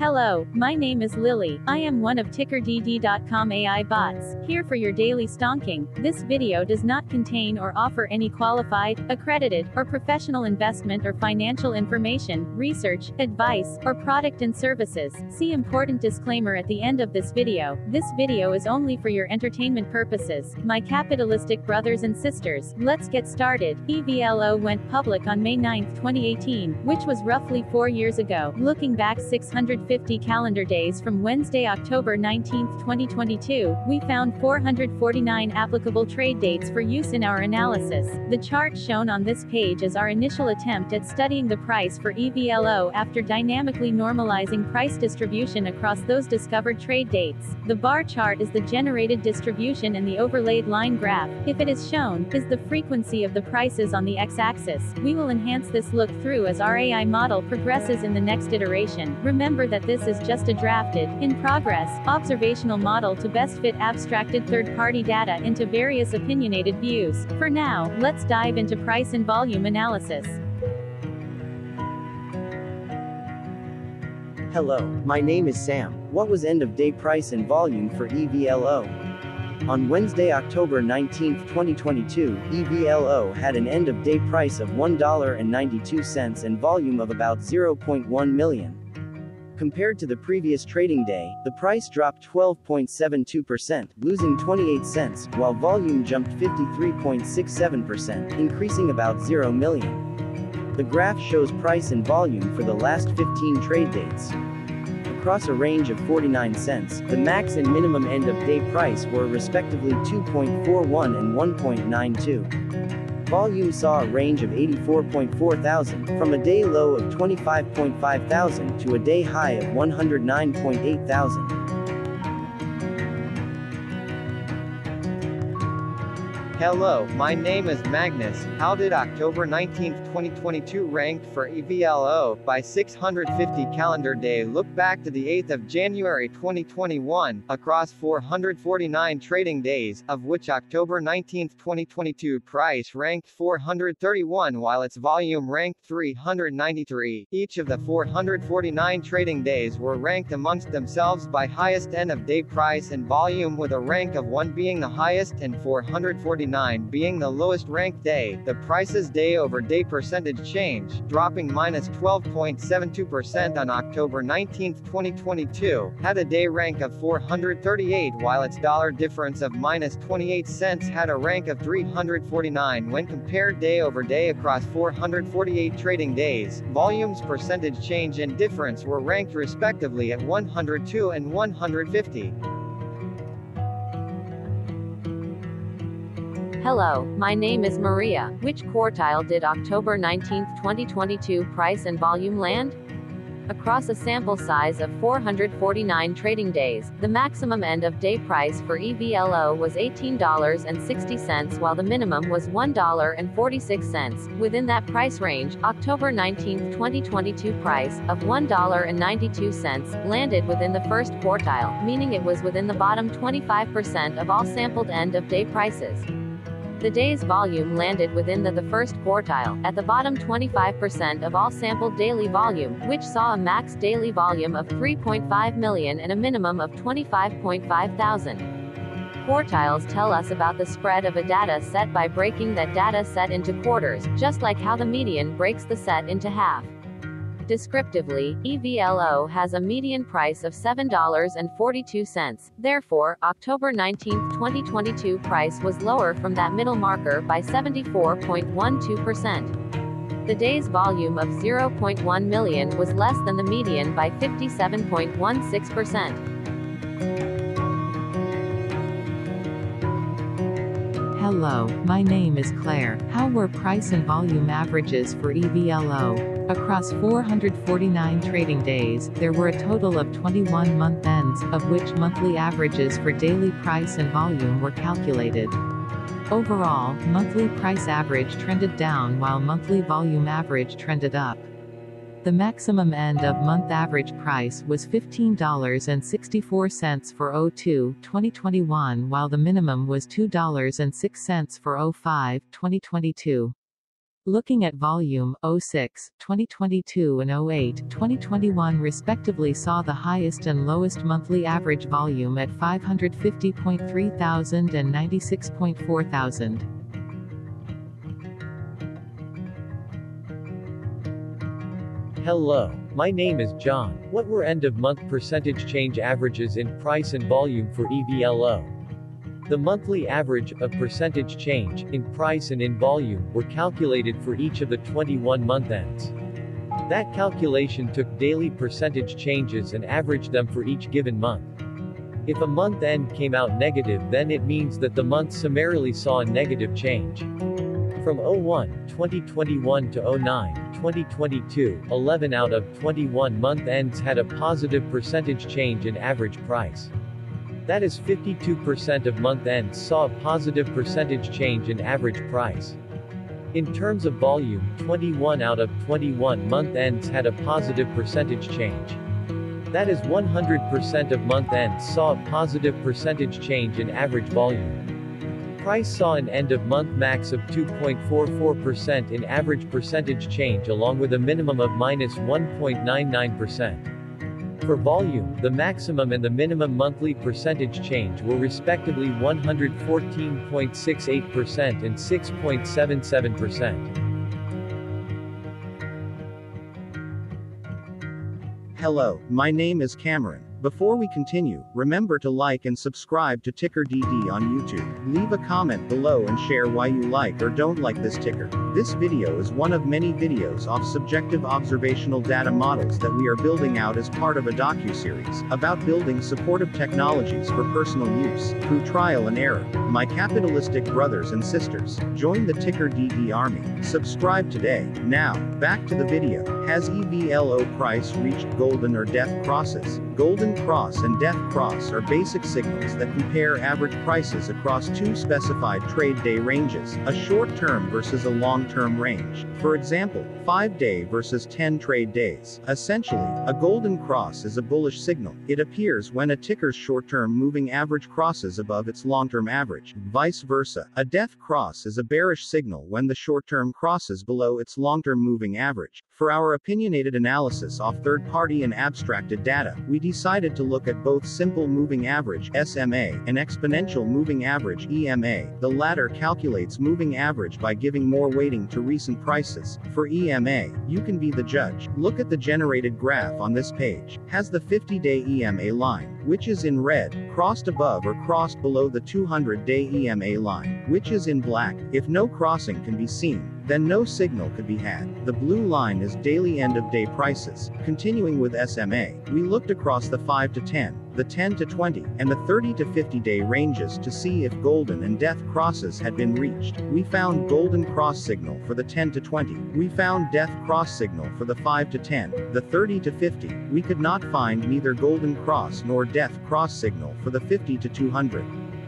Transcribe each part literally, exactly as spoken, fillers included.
Hello, my name is Lily. I am one of ticker D D dot com A I bots, here for your daily stonking. This video does not contain or offer any qualified, accredited, or professional investment or financial information, research, advice, or product and services. See important disclaimer at the end of this video. This video is only for your entertainment purposes. My capitalistic brothers and sisters, let's get started. E V L O went public on May ninth twenty eighteen, which was roughly four years ago. Looking back six hundred fifty calendar days from Wednesday, October nineteenth twenty twenty-two, we found four hundred forty-nine applicable trade dates for use in our analysis. The chart shown on this page is our initial attempt at studying the price for E V L O after dynamically normalizing price distribution across those discovered trade dates. The bar chart is the generated distribution and the overlaid line graph, if it is shown, is the frequency of the prices on the x-axis. We will enhance this look through as our A I model progresses in the next iteration. Remember that this is just a drafted, in progress, observational model to best fit abstracted third-party data into various opinionated views. For now, let's dive into price and volume analysis. Hello, my name is Sam. What was end-of-day price and volume for E V L O? On Wednesday, October nineteenth twenty twenty-two, E V L O had an end-of-day price of one dollar and ninety-two cents and volume of about zero point one million. Compared to the previous trading day, the price dropped twelve point seven two percent, losing twenty-eight cents, while volume jumped fifty-three point six seven percent, increasing about zero million. The graph shows price and volume for the last fifteen trade dates. Across a range of forty-nine cents, the max and minimum end-of-day price were respectively two point four one and one point nine two. Volume saw a range of eighty-four point four thousand, from a day low of twenty-five point five thousand to a day high of one hundred nine point eight thousand. Hello, my name is Magnus. How did October nineteenth twenty twenty-two ranked for E V L O by six hundred fifty calendar day? Look back to the eighth of January twenty twenty-one, across four hundred forty-nine trading days, of which October nineteenth twenty twenty-two price ranked four hundred thirty-one while its volume ranked three hundred ninety-three. Each of the four hundred forty-nine trading days were ranked amongst themselves by highest end-of-day price and volume, with a rank of one being the highest and four hundred forty-nine being the lowest ranked day. The price's day-over-day percentage change, dropping minus twelve point seven two percent on October nineteenth twenty twenty-two, had a day rank of four hundred thirty-eight, while its dollar difference of minus twenty-eight cents had a rank of three hundred forty-nine when compared day-over-day across four hundred forty-eight trading days. Volume's percentage change and difference were ranked respectively at one hundred two and one hundred fifty. Hello, my name is Maria. Which quartile did October nineteenth twenty twenty-two price and volume land? Across a sample size of four hundred forty-nine trading days, the maximum end-of-day price for E V L O was eighteen dollars and sixty cents while the minimum was one dollar and forty-six cents. Within that price range, October nineteenth twenty twenty-two price, of one dollar and ninety-two cents, landed within the first quartile, meaning it was within the bottom twenty-five percent of all sampled end-of-day prices. The day's volume landed within the, the first quartile, at the bottom twenty-five percent of all sampled daily volume, which saw a max daily volume of three point five million and a minimum of twenty-five point five thousand. Quartiles tell us about the spread of a data set by breaking that data set into quarters, just like how the median breaks the set into half. Descriptively, E V L O has a median price of seven dollars and forty-two cents. Therefore, October nineteenth twenty twenty-two price was lower from that middle marker by seventy-four point one two percent. The day's volume of zero point one million was less than the median by fifty-seven point one six percent. Hello, my name is Claire. How were price and volume averages for E V L O? Across four hundred forty-nine trading days, there were a total of twenty-one month ends, of which monthly averages for daily price and volume were calculated. Overall, monthly price average trended down while monthly volume average trended up. The maximum end-of-month average price was fifteen dollars and sixty-four cents for O two twenty twenty-one while the minimum was two dollars and six cents for O five twenty twenty-two. Looking at volume, oh six, twenty twenty-two and oh eight, twenty twenty-one respectively saw the highest and lowest monthly average volume at five hundred fifty point three thousand and ninety-six point four thousand. Hello, my name is John. What were end-of-month percentage change averages in price and volume for E V L O? The monthly average of percentage change in price and in volume were calculated for each of the twenty-one month ends. That calculation took daily percentage changes and averaged them for each given month. If a month end came out negative, then it means that the month summarily saw a negative change. From oh one, twenty twenty-one to oh nine, twenty twenty-two, eleven out of twenty-one month ends had a positive percentage change in average price. That is fifty-two percent of month ends saw a positive percentage change in average price. In terms of volume, twenty-one out of twenty-one month ends had a positive percentage change. That is one hundred percent of month ends saw a positive percentage change in average volume. Price saw an end-of-month max of two point four four percent in average percentage change along with a minimum of minus one point nine nine percent. For volume, the maximum and the minimum monthly percentage change were respectively one hundred fourteen point six eight percent and six point seven seven percent. Hello, my name is Cameron. Before we continue, remember to like and subscribe to Ticker D D on YouTube. Leave a comment below and share why you like or don't like this ticker. This video is one of many videos off subjective observational data models that we are building out as part of a docu-series about building supportive technologies for personal use, through trial and error. My capitalistic brothers and sisters, join the Ticker D D army. Subscribe today. Now, back to the video. Has E V L O price reached golden or death crosses? Golden cross and death cross are basic signals that compare average prices across two specified trade day ranges, a short-term versus a long-term range. For example, five day versus ten trade days. Essentially, a golden cross is a bullish signal. It appears when a ticker's short-term moving average crosses above its long-term average. Vice versa, a death cross is a bearish signal when the short-term crosses below its long-term moving average. For our opinionated analysis off third-party and abstracted data, we decided to look at both simple moving average S M A and exponential moving average E M A. The latter calculates moving average by giving more weighting to recent prices. For E M A, you can be the judge. Look at the generated graph on this page. Has the fifty day E M A line, which is in red, crossed above or crossed below the two hundred day E M A line, which is in black. If no crossing can be seen, then no signal could be had. The blue line is daily end-of-day prices. Continuing with S M A, we looked across the five to ten, the ten to twenty, and the thirty to fifty day ranges to see if golden and death crosses had been reached. We found golden cross signal for the ten to twenty. We found death cross signal for the five to ten, the thirty to fifty. We could not find neither golden cross nor death cross signal for the fifty to two hundred.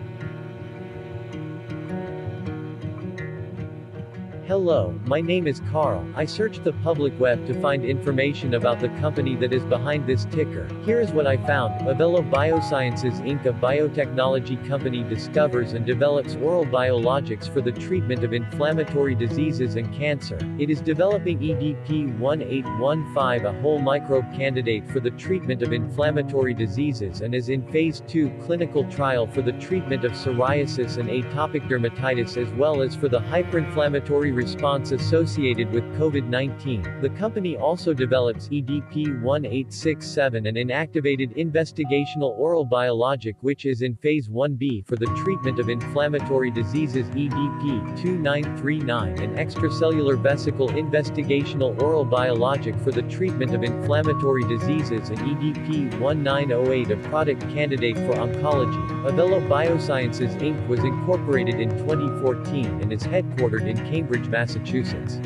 Hello, my name is Carl. I searched the public web to find information about the company that is behind this ticker. Here is what I found. Evelo Biosciences Incorporated, a biotechnology company, discovers and develops oral biologics for the treatment of inflammatory diseases and cancer. It is developing E D P one eight one five, a whole microbe candidate for the treatment of inflammatory diseases, and is in phase two clinical trial for the treatment of psoriasis and atopic dermatitis as well as for the hyperinflammatory response associated with COVID nineteen. The company also develops E D P one eight six seven, an inactivated investigational oral biologic which is in phase one B for the treatment of inflammatory diseases. E D P two nine three nine, an extracellular vesicle investigational oral biologic for the treatment of inflammatory diseases, and E D P one nine zero eight, a product candidate for oncology. Evelo Biosciences Incorporated was incorporated in twenty fourteen and is headquartered in Cambridge, Massachusetts.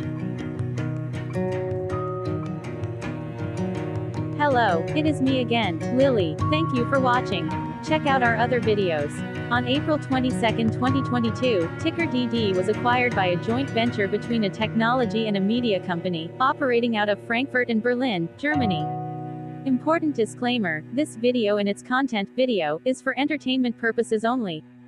Hello, it is me again, Lily. Thank you for watching. Check out our other videos. On April twenty-second, twenty twenty-two, Ticker D D was acquired by a joint venture between a technology and a media company, operating out of Frankfurt and Berlin, Germany. Important disclaimer, this video and its content video is for entertainment purposes only.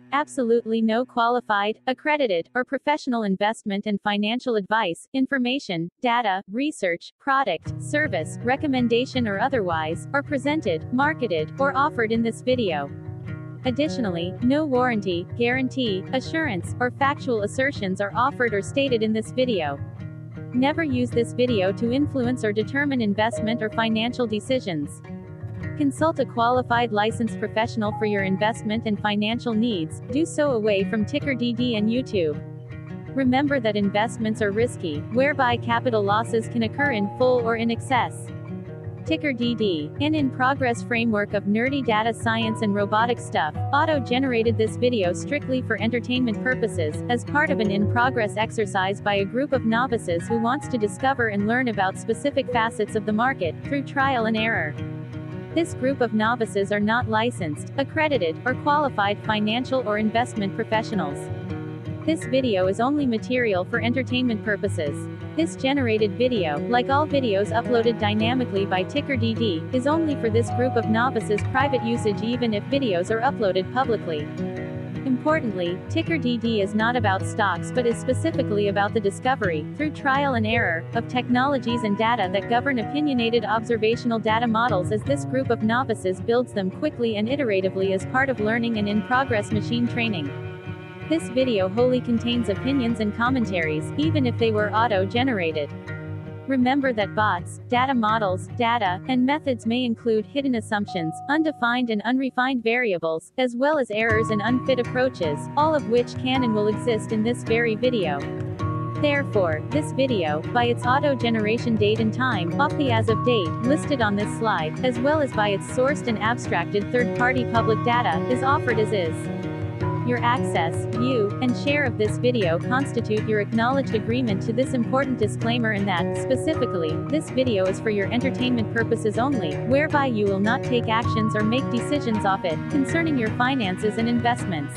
Absolutely no qualified, accredited, or professional investment and financial advice, information, data, research, product, service, recommendation or otherwise, are presented, marketed, or offered in this video. Additionally, no warranty, guarantee, assurance, or factual assertions are offered or stated in this video. Never use this video to influence or determine investment or financial decisions. Consult a qualified licensed professional for your investment and financial needs. Do so away from Ticker D D and YouTube. Remember that investments are risky, whereby capital losses can occur in full or in excess. Ticker D D, an in-progress framework of nerdy data science and robotic stuff, auto-generated this video strictly for entertainment purposes, as part of an in-progress exercise by a group of novices who wants to discover and learn about specific facets of the market, through trial and error. This group of novices are not licensed, accredited, or qualified financial or investment professionals. This video is only material for entertainment purposes. This generated video, like all videos uploaded dynamically by Ticker D D, is only for this group of novices' private usage even if videos are uploaded publicly. Importantly, Ticker D D is not about stocks but is specifically about the discovery, through trial and error, of technologies and data that govern opinionated observational data models as this group of novices builds them quickly and iteratively as part of learning and in-progress machine training. This video wholly contains opinions and commentaries, even if they were auto-generated. Remember that bots, data models, data, and methods may include hidden assumptions, undefined and unrefined variables, as well as errors and unfit approaches, all of which can and will exist in this very video. Therefore, this video, by its auto-generation date and time, off the as of date, listed on this slide, as well as by its sourced and abstracted third-party public data, is offered as is. Your access, view, and share of this video constitute your acknowledged agreement to this important disclaimer and that, specifically, this video is for your entertainment purposes only, whereby you will not take actions or make decisions off it, concerning your finances and investments.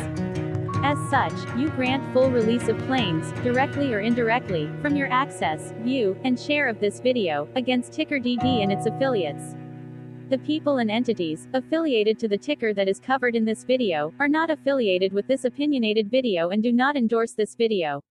As such, you grant full release of claims, directly or indirectly, from your access, view, and share of this video, against Ticker D D and its affiliates. The people and entities affiliated to the ticker that is covered in this video are not affiliated with this opinionated video and do not endorse this video.